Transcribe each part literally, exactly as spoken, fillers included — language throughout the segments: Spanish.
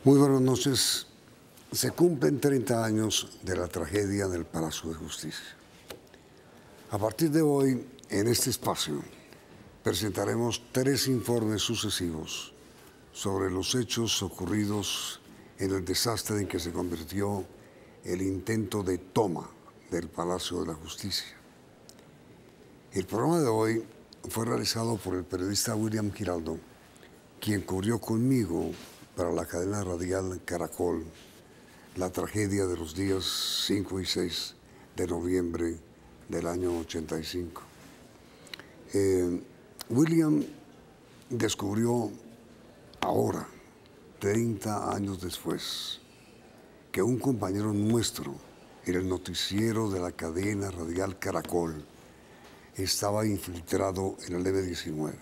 Muy buenas noches. Se cumplen treinta años de la tragedia del Palacio de Justicia. A partir de hoy, en este espacio, presentaremos tres informes sucesivos sobre los hechos ocurridos en el desastre en que se convirtió el intento de toma del Palacio de la Justicia. El programa de hoy fue realizado por el periodista William Giraldo, quien cubrió conmigo para la cadena radial Caracol la tragedia de los días cinco y seis de noviembre del año ochenta y cinco. Eh, William descubrió ahora, treinta años después, que un compañero nuestro en el noticiero de la cadena radial Caracol estaba infiltrado en el eme diecinueve.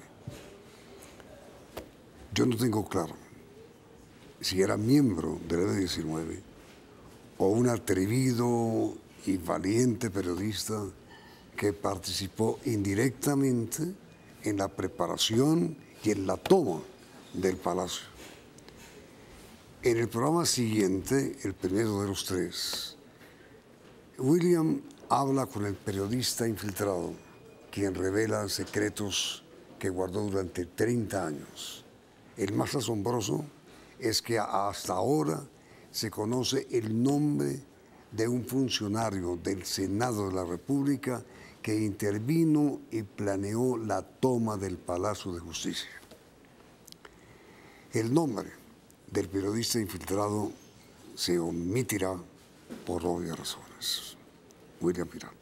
Yo no tengo claro si era miembro del eme diecinueve o un atrevido y valiente periodista que participó indirectamente en la preparación y en la toma del Palacio. En el programa siguiente, el primero de los tres, William habla con el periodista infiltrado, quien revela secretos que guardó durante treinta años. El más asombroso es que hasta ahora se conoce el nombre de un funcionario del Senado de la República que intervino y planeó la toma del Palacio de Justicia. El nombre del periodista infiltrado se omitirá por obvias razones. William Giraldo.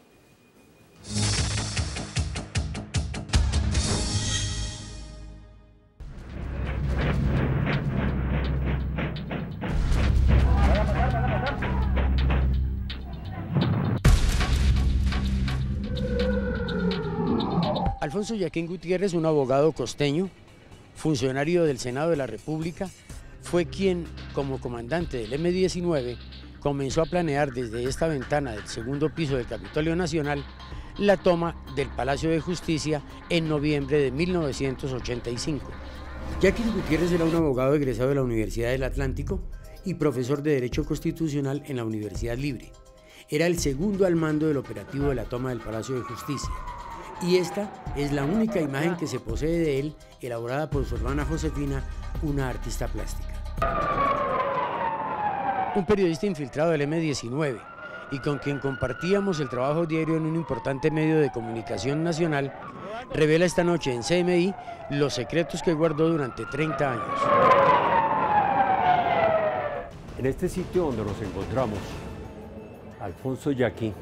Alfonso Yaquín Gutiérrez, un abogado costeño, funcionario del Senado de la República, fue quien, como comandante del eme diecinueve, comenzó a planear desde esta ventana del segundo piso del Capitolio Nacional la toma del Palacio de Justicia en noviembre de mil novecientos ochenta y cinco. Yaquín Gutiérrez era un abogado egresado de la Universidad del Atlántico y profesor de Derecho Constitucional en la Universidad Libre. Era el segundo al mando del operativo de la toma del Palacio de Justicia. Y esta es la única imagen que se posee de él, elaborada por su hermana Josefina, una artista plástica. Un periodista infiltrado del eme diecinueve y con quien compartíamos el trabajo diario en un importante medio de comunicación nacional, revela esta noche en ce eme i los secretos que guardó durante treinta años. En este sitio donde nos encontramos, Alfonso Yaquín,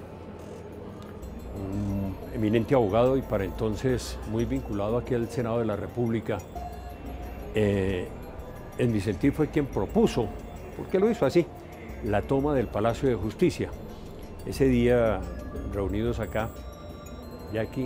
un eminente abogado y para entonces muy vinculado aquí al Senado de la República, eh, en mi sentir fue quien propuso, porque lo hizo así, la toma del Palacio de Justicia. Ese día, reunidos acá, Yaquín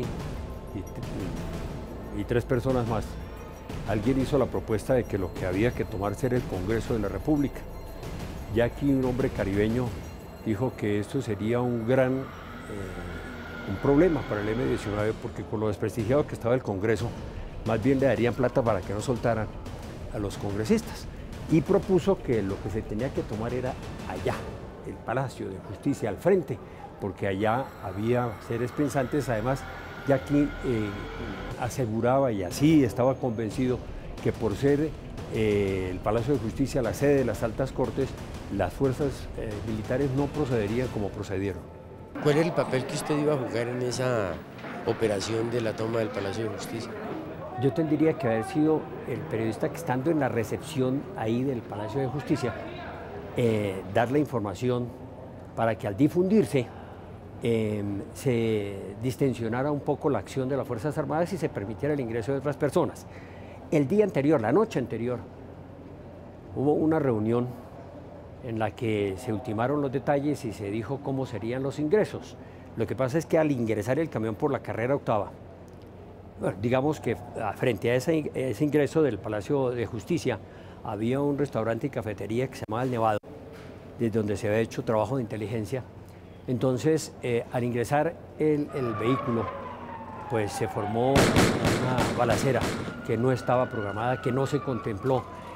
y, y tres personas más, alguien hizo la propuesta de que lo que había que tomarse era el Congreso de la República. Yaquín, un hombre caribeño, dijo que esto sería un gran... Eh, un problema para el eme diecinueve, porque con lo desprestigiado que estaba el Congreso, más bien le darían plata para que no soltaran a los congresistas. Y propuso que lo que se tenía que tomar era allá, el Palacio de Justicia, al frente, porque allá había seres pensantes. Además, Yaquín eh, aseguraba, y así estaba convencido, que por ser eh, el Palacio de Justicia la sede de las altas cortes, las fuerzas eh, militares no procederían como procedieron. ¿Cuál era el papel que usted iba a jugar en esa operación de la toma del Palacio de Justicia? Yo tendría que haber sido el periodista que, estando en la recepción ahí del Palacio de Justicia, eh, dar la información para que al difundirse eh, se distensionara un poco la acción de las Fuerzas Armadas y se permitiera el ingreso de otras personas. El día anterior, la noche anterior, hubo una reunión en la que se ultimaron los detalles y se dijo cómo serían los ingresos. Lo que pasa es que al ingresar el camión por la carrera octava, bueno, digamos que frente a ese, ese ingreso del Palacio de Justicia había un restaurante y cafetería que se llamaba El Nevado, desde donde se había hecho trabajo de inteligencia. Entonces, eh, al ingresar el, el vehículo, pues se formó una balacera que no estaba programada, que no se contempló.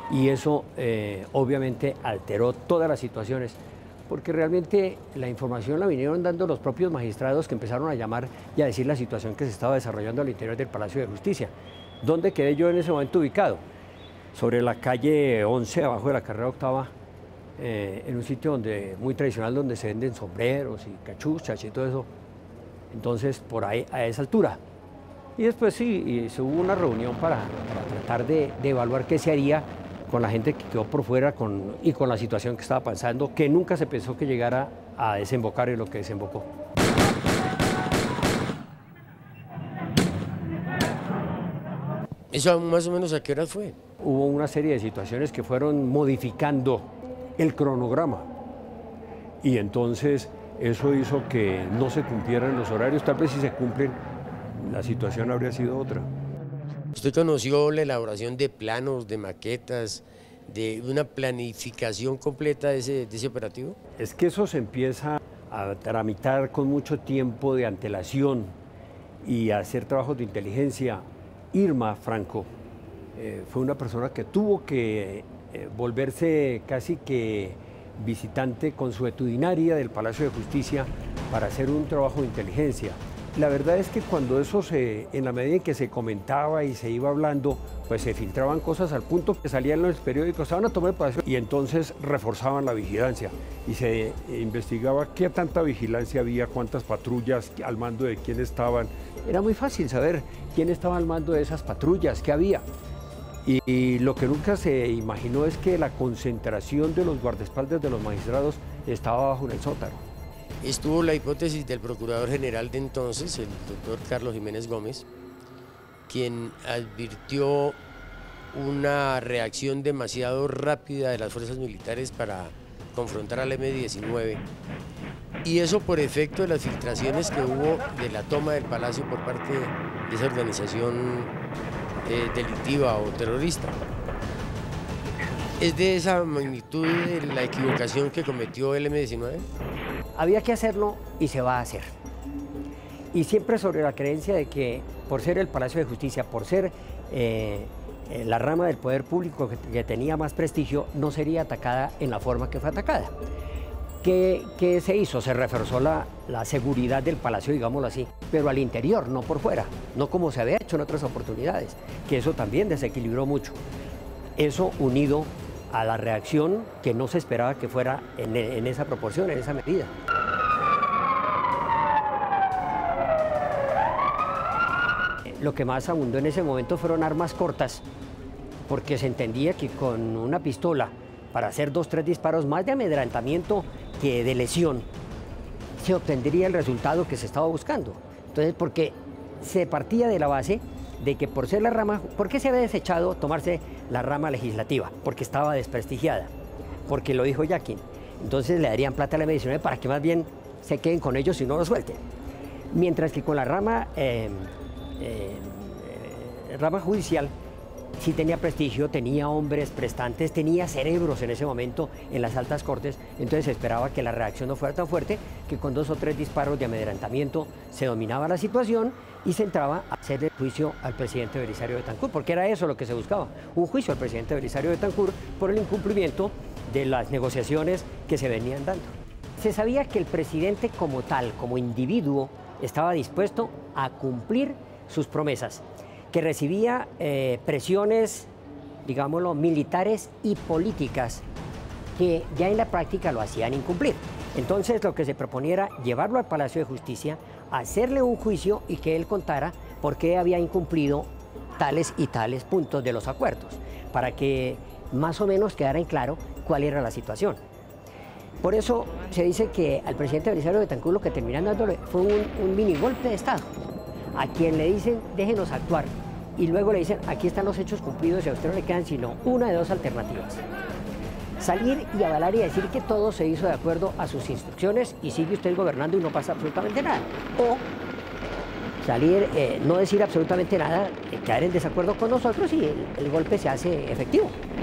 y eso eh, obviamente alteró todas las situaciones, porque realmente la información la vinieron dando los propios magistrados que empezaron a llamar y a decir la situación que se estaba desarrollando al interior del Palacio de Justicia. ¿Dónde quedé yo en ese momento ubicado? Sobre la calle once, abajo de la carrera octava, eh, en un sitio donde, muy tradicional, donde se venden sombreros y cachuchas y todo eso. Entonces, por ahí, a esa altura. Y después sí, y se hubo una reunión para, para tratar de, de evaluar qué se haría con la gente que quedó por fuera con, y con la situación que estaba pasando, que nunca se pensó que llegara a desembocar en lo que desembocó. ¿Eso más o menos a qué horas fue? Hubo una serie de situaciones que fueron modificando el cronograma y entonces eso hizo que no se cumplieran los horarios. Tal vez si se cumplen, la situación habría sido otra. ¿Usted conoció la elaboración de planos, de maquetas, de una planificación completa de ese, de ese operativo? Es que eso se empieza a tramitar con mucho tiempo de antelación y a hacer trabajos de inteligencia. Irma Franco eh, fue una persona que tuvo que eh, volverse casi que visitante consuetudinaria del Palacio de Justicia para hacer un trabajo de inteligencia. La verdad es que cuando eso se, en la medida en que se comentaba y se iba hablando, pues se filtraban cosas al punto que salían en los periódicos, estaban a tomar el palacio y entonces reforzaban la vigilancia y se investigaba qué tanta vigilancia había, cuántas patrullas, al mando de quién estaban. Era muy fácil saber quién estaba al mando de esas patrullas, qué había. Y, y lo que nunca se imaginó es que la concentración de los guardaespaldas de los magistrados estaba bajo en el sótano. Estuvo la hipótesis del procurador general de entonces, el doctor Carlos Jiménez Gómez, quien advirtió una reacción demasiado rápida de las fuerzas militares para confrontar al eme diecinueve, y eso por efecto de las filtraciones que hubo de la toma del palacio por parte de esa organización eh, delictiva o terrorista. ¿Es de esa magnitud de la equivocación que cometió el eme diecinueve? Había que hacerlo y se va a hacer. Y siempre sobre la creencia de que por ser el Palacio de Justicia, por ser eh, la rama del poder público que, que tenía más prestigio, no sería atacada en la forma que fue atacada. ¿Qué, qué se hizo? Se reforzó la, la seguridad del palacio, digámoslo así, pero al interior, no por fuera, no como se había hecho en otras oportunidades, que eso también desequilibró mucho. Eso unido a la reacción que no se esperaba que fuera en, en esa proporción, en esa medida. Lo que más abundó en ese momento fueron armas cortas, porque se entendía que con una pistola, para hacer dos, tres disparos más de amedrentamiento que de lesión, se obtendría el resultado que se estaba buscando. Entonces, porque se partía de la base de que por ser la rama, ¿por qué se había desechado tomarse la rama legislativa? Porque estaba desprestigiada, porque lo dijo Yaquín. Entonces le darían plata a la eme diecinueve para que más bien se queden con ellos y no lo suelten. Mientras que con la rama, eh, eh, eh, rama judicial sí tenía prestigio, tenía hombres prestantes, tenía cerebros en ese momento en las altas cortes, entonces se esperaba que la reacción no fuera tan fuerte, que con dos o tres disparos de amedrentamiento se dominaba la situación y se entraba a hacer el juicio al presidente Belisario Betancur, porque era eso lo que se buscaba, un juicio al presidente Belisario Betancur por el incumplimiento de las negociaciones que se venían dando. Se sabía que el presidente como tal, como individuo, estaba dispuesto a cumplir sus promesas, que recibía eh, presiones, digámoslo, militares y políticas que ya en la práctica lo hacían incumplir. Entonces lo que se proponía era llevarlo al Palacio de Justicia, hacerle un juicio y que él contara por qué había incumplido tales y tales puntos de los acuerdos, para que más o menos quedara en claro cuál era la situación. Por eso se dice que al presidente Belisario Betancur lo que terminan dándole fue un, un mini golpe de Estado, a quien le dicen déjenos actuar y luego le dicen aquí están los hechos cumplidos y a usted no le quedan sino una de dos alternativas: salir y avalar y decir que todo se hizo de acuerdo a sus instrucciones y sigue usted gobernando y no pasa absolutamente nada, o salir, eh, no decir absolutamente nada, eh, quedar en desacuerdo con nosotros y el, el golpe se hace efectivo.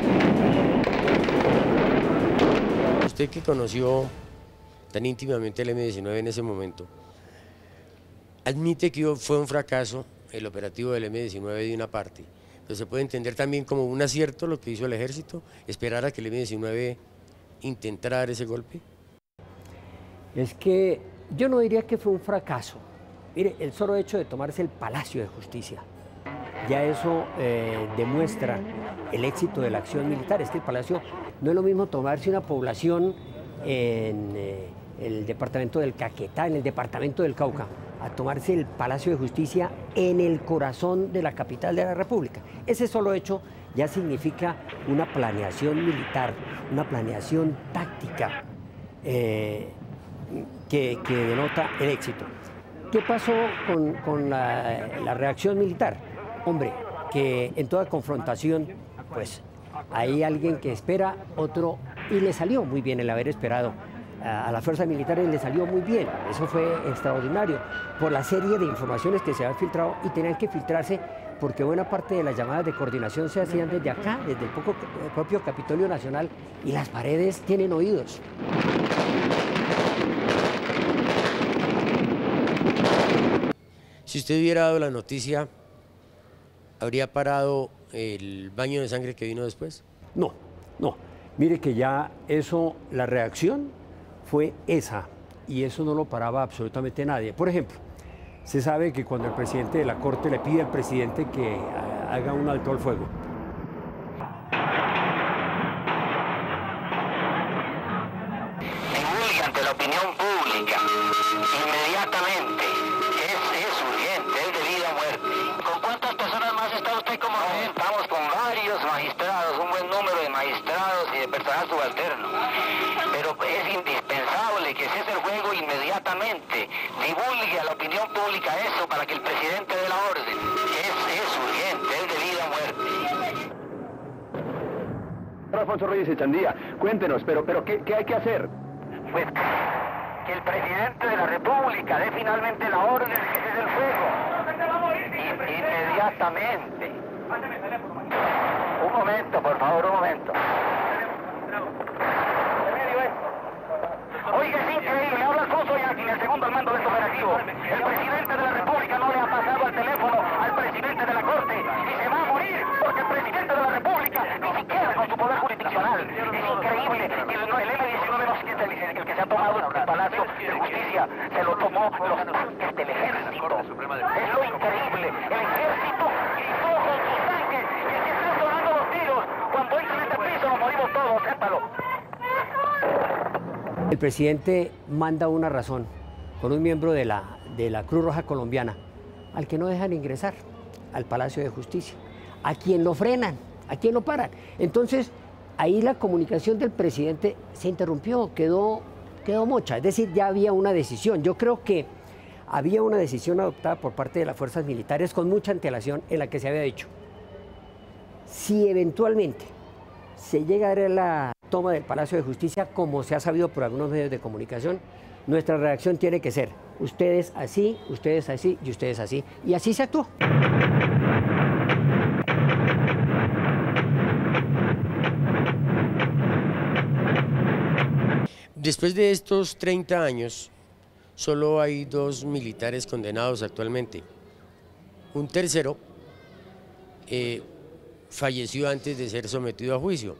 Usted que conoció tan íntimamente el eme diecinueve en ese momento, admite que fue un fracaso el operativo del eme diecinueve de una parte, Entonces se puede entender también como un acierto lo que hizo el ejército, esperar a que el eme diecinueve intentara dar ese golpe. Es que yo no diría que fue un fracaso. Mire, el solo hecho de tomarse el Palacio de Justicia, ya eso eh, demuestra el éxito de la acción militar. Es que el Palacio no es lo mismo tomarse una población en eh, el departamento del Caquetá, en el departamento del Cauca, a tomarse el Palacio de Justicia en el corazón de la capital de la República. Ese solo hecho ya significa una planeación militar, una planeación táctica eh, que, que denota el éxito. ¿Qué pasó con, con la, la reacción militar? Hombre, que en toda confrontación, pues hay alguien que espera, otro, y le salió muy bien el haber esperado. A las fuerzas militares le salió muy bien, eso fue extraordinario, por la serie de informaciones que se habían filtrado y tenían que filtrarse porque buena parte de las llamadas de coordinación se hacían desde acá, desde el, poco, el propio Capitolio Nacional, y las paredes tienen oídos. Si usted hubiera dado la noticia, ¿habría parado el baño de sangre que vino después? No, no. Mire que ya eso, la reacción fue esa, y eso no lo paraba absolutamente nadie. Por ejemplo, se sabe que cuando el presidente de la Corte le pide al presidente que haga un alto al fuego, divulgue ante la opinión pública inmediatamente. Es, es urgente, es de vida o muerte. ¿Con cuántas personas más está usted como no, estamos con varios magistrados, un buen número de magistrados y de personal subalterno. Pero es indispensable que cese el juego inmediatamente. Divulgue a la opinión pública eso para que el presidente dé la orden. Es, es urgente, es de vida o muerte. Alfonso Reyes Echandía, cuéntenos, pero, pero ¿qué, ¿qué hay que hacer? Pues que el presidente de la República dé finalmente la orden de que cese el fuego. In, inmediatamente. Un momento, por favor, un momento. Oiga, es increíble, habla Alfonso Yaqui, el segundo al mando de este operativo. El presidente de la República no le ha pasado el teléfono al presidente de la Corte y se va a morir porque el presidente de la República ni siquiera con su poder jurisdiccional. Es increíble que el, no, el eme diecinueve no siente el, el que se ha tomado el Palacio de Justicia, se lo tomó los tanques del ejército. Es lo increíble, el ejército gritó con sus tanques y que están sonando los tiros. Cuando entren en este piso nos morimos todos, sépalo. el presidente manda una razón con un miembro de la, de la Cruz Roja Colombiana, al que no dejan ingresar al Palacio de Justicia, a quien lo frenan, a quien lo paran. Entonces, ahí la comunicación del presidente se interrumpió, quedó, quedó mocha, es decir, ya había una decisión. Yo creo que había una decisión adoptada por parte de las fuerzas militares con mucha antelación en la que se había dicho: si eventualmente se llega a dar la toma del Palacio de Justicia, como se ha sabido por algunos medios de comunicación, nuestra reacción tiene que ser ustedes así, ustedes así y ustedes así. Y así se actuó. Después de estos treinta años, solo hay dos militares condenados actualmente. Un tercero eh, falleció antes de ser sometido a juicio.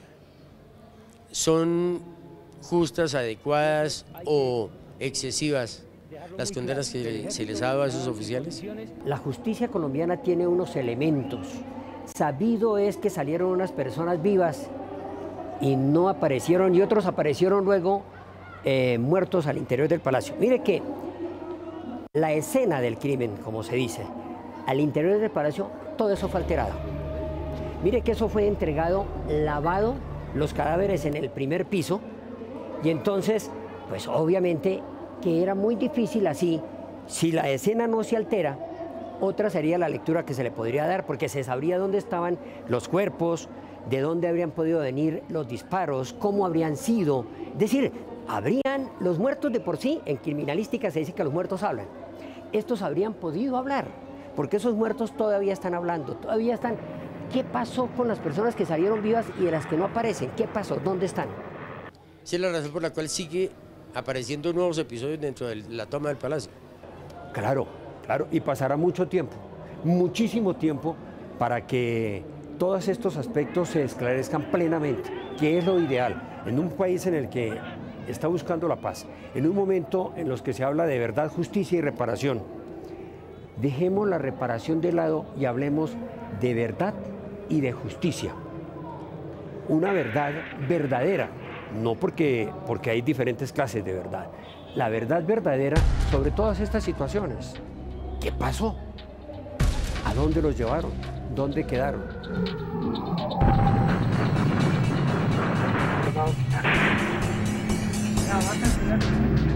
¿Son justas, adecuadas o excesivas las condenas que se les ha dado a esos oficiales? La justicia colombiana tiene unos elementos. Sabido es que salieron unas personas vivas y no aparecieron, y otros aparecieron luego eh, muertos al interior del palacio. Mire que la escena del crimen, como se dice, al interior del palacio, todo eso fue alterado. Mire que eso fue entregado, lavado, los cadáveres en el primer piso, y entonces, pues obviamente que era muy difícil así, si la escena no se altera, otra sería la lectura que se le podría dar, porque se sabría dónde estaban los cuerpos, de dónde habrían podido venir los disparos, cómo habrían sido. Es decir, habrían, los muertos de por sí, en criminalística se dice que los muertos hablan. Estos habrían podido hablar, porque esos muertos todavía están hablando, todavía están. ¿Qué pasó con las personas que salieron vivas y de las que no aparecen? ¿Qué pasó? ¿Dónde están? Esa es la razón por la cual sigue apareciendo nuevos episodios dentro de la toma del palacio. Claro, claro, y pasará mucho tiempo, muchísimo tiempo, para que todos estos aspectos se esclarezcan plenamente, que es lo ideal en un país en el que está buscando la paz, en un momento en los que se habla de verdad, justicia y reparación. Dejemos la reparación de lado y hablemos de verdad y de justicia. Una verdad verdadera, no porque, porque hay diferentes clases de verdad. La verdad verdadera sobre todas estas situaciones. ¿Qué pasó? ¿A dónde los llevaron? ¿Dónde quedaron? No, va a cancelar.